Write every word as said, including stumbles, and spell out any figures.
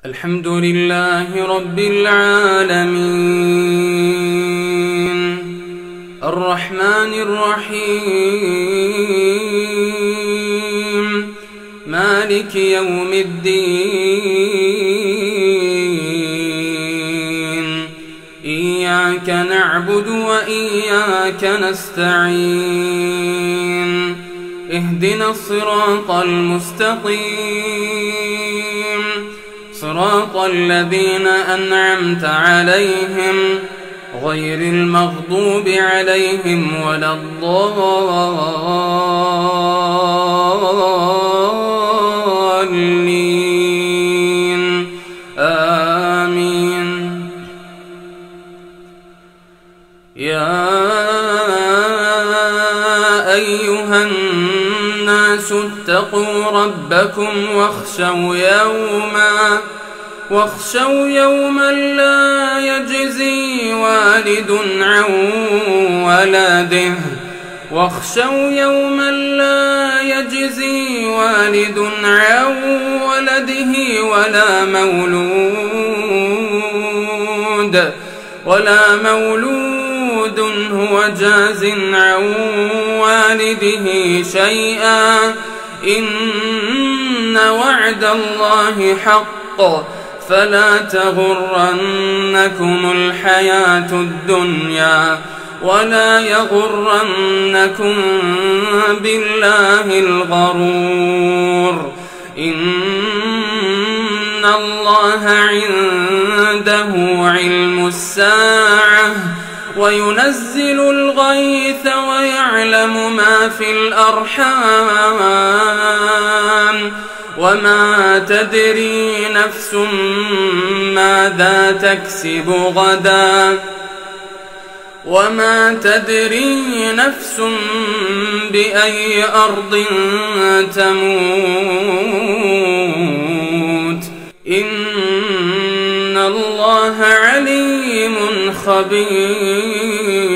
الحمد لله رب العالمين الرحمن الرحيم مالك يوم الدين إياك نعبد وإياك نستعين اهدنا الصراط المستقيم صراط الذين أنعمت عليهم غير المغضوب عليهم ولا الضالين آمين. يا أيها الناس اتقوا ربكم واخشوا يوما واخشوا يوما لا يجزي والد عن ولده واخشوا يوما لا يجزي والد عن ولده ولا مولود ولا مولود هو جاز عن والده شيئا إن وعد الله حق فلا تغرنكم الحياة الدنيا ولا يغرنكم بالله الغرور إن الله عنده علم الساعة وينزل الغيث ويعلم ما في الأرحام وما تدري نفس ماذا تكسب غدا وما تدري نفس بأي أرض تموت إن الله عليم خبير.